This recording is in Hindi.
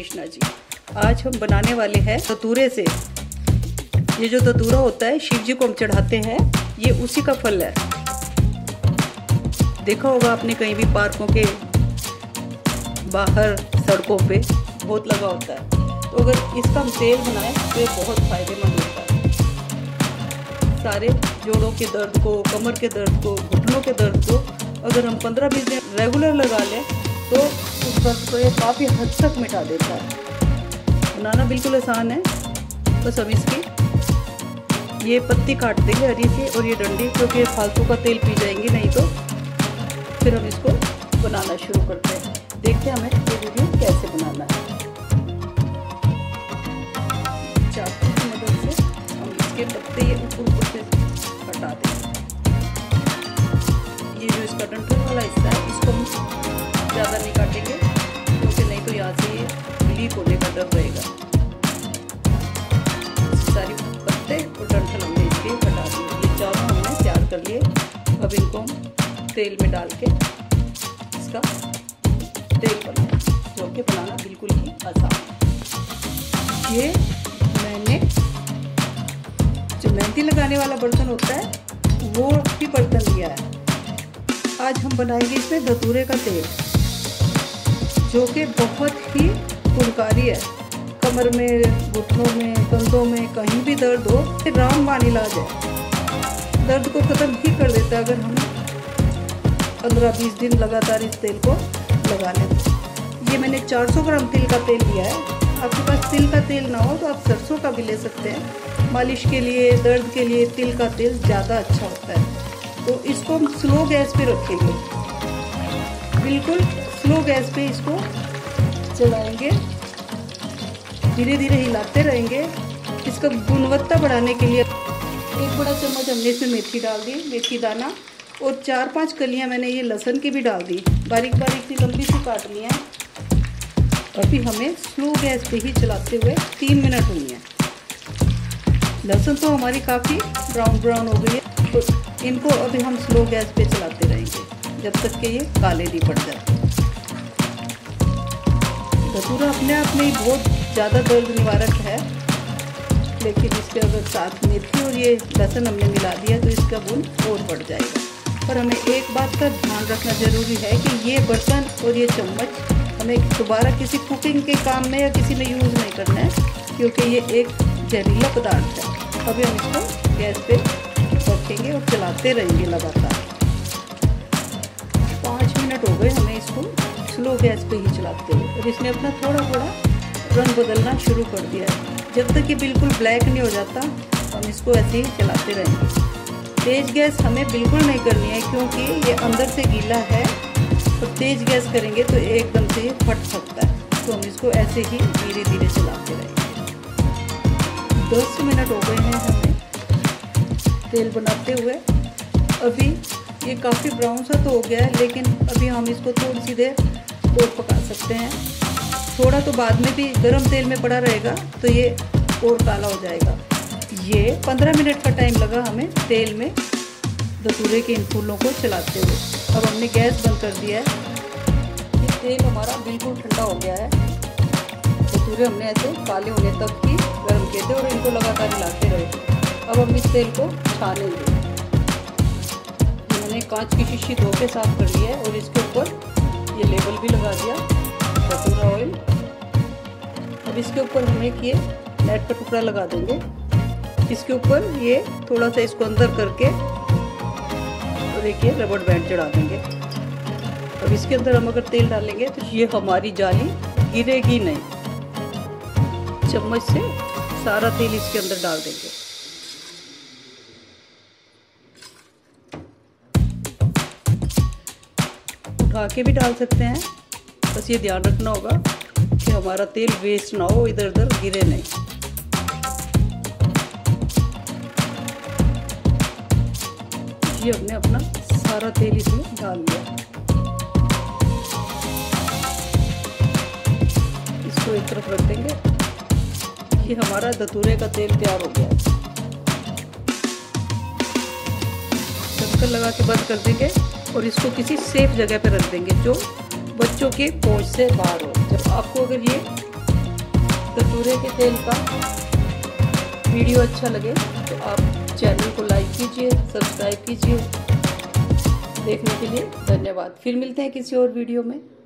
कृष्णा जी। आज हम बनाने वाले हैं धतूरे से। ये जो धतूरा होता है शिव जी को हम चढ़ाते हैं, ये उसी का फल है। देखा होगा आपने कहीं भी पार्कों के बाहर सड़कों पे बहुत लगा होता है। तो अगर इसका हम तेल बनाएं तो ये बहुत फायदेमंद होता है। सारे जोड़ों के दर्द को, कमर के दर्द को, घुटनों के दर्द को अगर हम 15-20 दिन रेगुलर लगा लें तो उस दर्द को ये काफ़ी हद तक मिटा देता है। बनाना बिल्कुल आसान है। बस हम इसकी ये पत्ती काट देंगे हरी सी और ये डंडी, क्योंकि फालतू का तेल पी जाएंगे नहीं तो। फिर हम इसको बनाना शुरू करते हैं। देखते हैं हमें ये वीडियो कैसे बनाना है। चाकू की मदद से हम इसके पत्ते ये ऊपर से हटा देंगे। ये जो इसका डंठल वाला हिस्सा है इसको हम ज़्यादा नहीं काटेंगे, क्योंकि नहीं तो यहाँ से ये लीक होने का डर रहेगा। सारी पत्ते और डंठल हमने इसके हटा दिए। ये चारों हमने तैयार कर लिए। अब इनको हम तेल में डाल के इसका तेल बनाएं, जो कि बनाना बिल्कुल ही आसान है। ये मैंने जो मेहंदी लगाने वाला बर्तन होता है वो भी बर्तन लिया है। आज हम बनाएंगे इसमें धतूरे का तेल, जो कि बहुत ही गुणकारी है। कमर में, घुटनों में, कंधों में कहीं भी दर्द हो, रामबाण इलाज है। दर्द को ख़त्म ही कर देता है अगर हम 15-20 दिन लगातार इस तेल को लगा लें। ये मैंने 400 ग्राम तिल का तेल लिया है। आपके पास तिल का तेल ना हो तो आप सरसों का भी ले सकते हैं। मालिश के लिए, दर्द के लिए तिल का तेल ज़्यादा अच्छा होता है। तो इसको हम स्लो गैस पे रखेंगे, बिल्कुल स्लो गैस पे इसको चलाएंगे, धीरे धीरे हिलाते रहेंगे। इसका गुणवत्ता बढ़ाने के लिए 1 बड़ा चम्मच हमने इसमें मेथी डाल दी, मेथी दाना, और 4-5 कलियां मैंने ये लहसुन की भी डाल दी, बारीक बारीक सी लंबी सी काट ली है। अभी हमें स्लो गैस पे ही चलाते हुए 3 मिनट हुई हैं। लहसुन तो हमारी काफ़ी ब्राउन हो गई है, तो इनको अभी हम स्लो गैस पे चलाते रहेंगे जब तक कि ये काले नहीं पड़ जाए। धतूरा अपने आप में ही बहुत ज़्यादा दर्द निवारक है, लेकिन इसके अगर साथ मेथी और ये लहसुन हमने मिला दिया तो इसका गुण और बढ़ जाएगा। पर हमें एक बात का ध्यान रखना ज़रूरी है कि ये बर्तन और ये चम्मच हमें दोबारा किसी कुकिंग के काम में या किसी में यूज़ नहीं करना है, क्योंकि ये एक जहरीला पदार्थ है। अभी हम इसको गैस पे रखेंगे और चलाते रहेंगे लगातार। 5 मिनट हो गए हमें इसको स्लो गैस पे ही चलाते हुए, और इसने अपना थोड़ा थोड़ा रंग बदलना शुरू कर दिया है। जब तक ये बिल्कुल ब्लैक नहीं हो जाता हम इसको ऐसे ही चलाते रहेंगे। तेज़ गैस हमें बिल्कुल नहीं करनी है, क्योंकि ये अंदर से गीला है और तेज़ गैस करेंगे तो एकदम से ये फट सकता है। तो हम इसको ऐसे ही धीरे धीरे चलाते रहेंगे। 10 मिनट हो गए हैं हमें तेल बनाते हुए। अभी ये काफ़ी ब्राउन सा तो हो गया है, लेकिन अभी हम इसको थोड़ी सी देर और पका सकते हैं। थोड़ा तो बाद में भी गर्म तेल में पड़ा रहेगा तो ये और काला हो जाएगा। ये 15 मिनट का टाइम लगा हमें तेल में धतूरे के इन फूलों को चलाते हुए। अब हमने गैस बंद कर दिया है। ये तेल हमारा बिल्कुल ठंडा हो गया है। धतूरे हमने ऐसे काले होने तक ही गर्म किए थे और इनको लगातार हिलाते रहे। अब हम इस तेल को छानेंगे। मैंने कांच की शीशी धो के साफ कर लिया है और इसके ऊपर ये लेबल भी लगा दिया, धतूरा ऑयल। अब इसके ऊपर हम एक ये नेट का टुकड़ा लगा देंगे। इसके ऊपर ये थोड़ा सा इसको अंदर करके और एक ये रबड़ बैंड चढ़ा देंगे। अब इसके अंदर हम अगर तेल डालेंगे तो ये हमारी जाली गिरेगी नहीं। चम्मच से सारा तेल इसके अंदर डाल देंगे। उठा के भी डाल सकते हैं, बस ये ध्यान रखना होगा कि हमारा तेल वेस्ट ना हो, इधर उधर गिरे नहीं। ये हमने अपना सारा तेल इसमें डाल दिया। इसको एक तरफ रख देंगे। ये हमारा धतूरे का तेल तैयार हो गया है। ढक्कन लगा के बंद कर देंगे और इसको किसी सेफ जगह पे रख देंगे जो बच्चों के पहुंच से बाहर हो। जब आपको अगर ये खजूरे के तेल का वीडियो अच्छा लगे तो आप चैनल को लाइक कीजिए, सब्सक्राइब कीजिए। देखने के लिए धन्यवाद। फिर मिलते हैं किसी और वीडियो में।